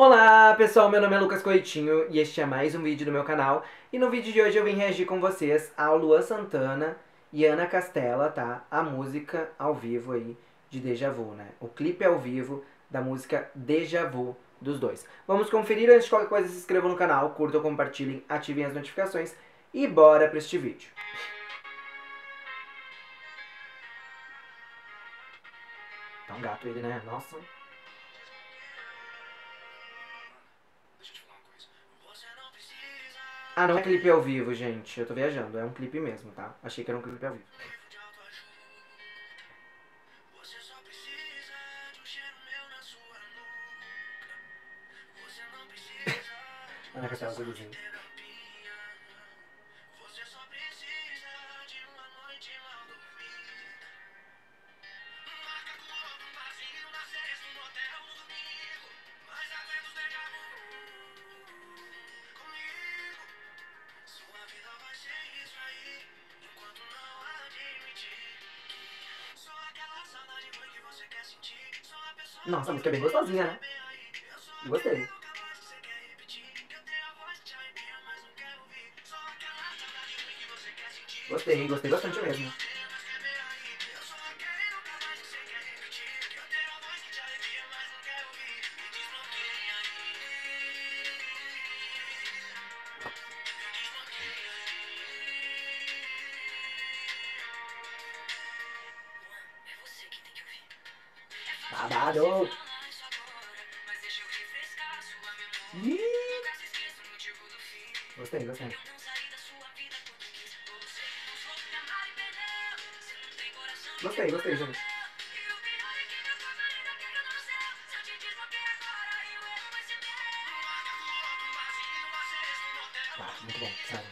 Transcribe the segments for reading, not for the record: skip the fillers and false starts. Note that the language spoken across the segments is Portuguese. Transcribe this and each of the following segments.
Olá pessoal, meu nome é Lucas Coitinho e este é mais um vídeo do meu canal. E no vídeo de hoje eu vim reagir com vocês ao Luan Santana e Ana Castela, tá? A música ao vivo aí de Deja Vu, né? O clipe ao vivo da música Deja Vu dos dois. Vamos conferir, antes de qualquer coisa se inscrevam no canal, curtam, compartilhem, ativem as notificações e bora pra este vídeo. Tá um gato ele, né? Nossa. Ah, não é clipe ao vivo, gente. Eu tô viajando. É um clipe mesmo, tá? Achei que era um clipe ao vivo. Ana Castela Zeluzinho. Nossa, a música é bem gostosinha, né? Gostei. Gostei bastante mesmo. Babado! Gostei. Gostei, gente. Ah, muito bom, sério.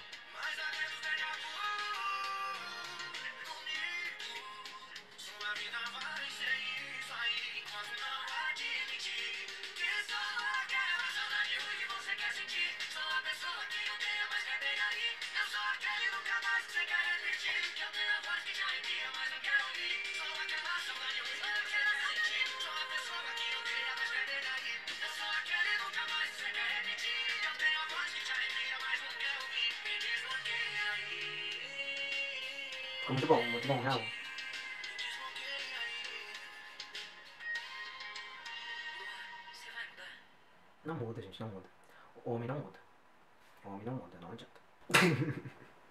Ficou muito bom, real. Não muda, gente, não muda. O homem não muda. O homem não muda, não adianta.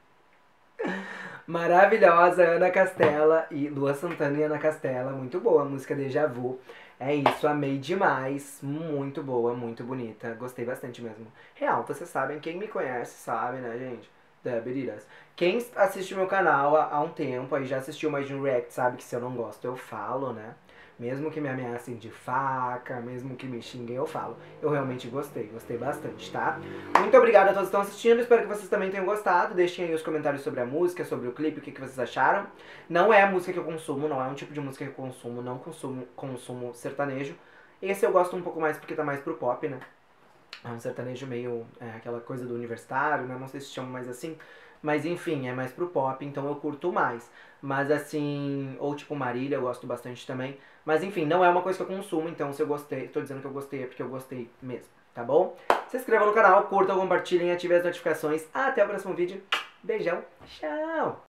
Maravilhosa, Ana Castela e Luan Santana e Ana Castela, muito boa a música Deja Vu. É isso, amei demais, muito boa, muito bonita, gostei bastante mesmo. Real, vocês sabem, quem me conhece sabe, né, gente? Beriras. Quem assiste meu canal há um tempo, aí já assistiu mais de um react, sabe que se eu não gosto eu falo, né? Mesmo que me ameacem de faca, mesmo que me xinguem, eu falo. Eu realmente gostei bastante, tá? Muito obrigado a todos que estão assistindo, espero que vocês também tenham gostado. Deixem aí os comentários sobre a música, sobre o clipe, o que vocês acharam. Não é a música que eu consumo, não é um tipo de música que eu consumo, não consumo sertanejo. Esse eu gosto um pouco mais porque tá mais pro pop, né? É um sertanejo meio, aquela coisa do universitário, né? Não sei se chama mais assim. Mas enfim, é mais pro pop, então eu curto mais. Mas assim, ou tipo Marília, eu gosto bastante também. Mas enfim, não é uma coisa que eu consumo, então se eu gostei, tô dizendo que eu gostei é porque eu gostei mesmo, tá bom? Se inscrevam no canal, curtam, compartilhem, ativem as notificações. Até o próximo vídeo. Beijão, tchau!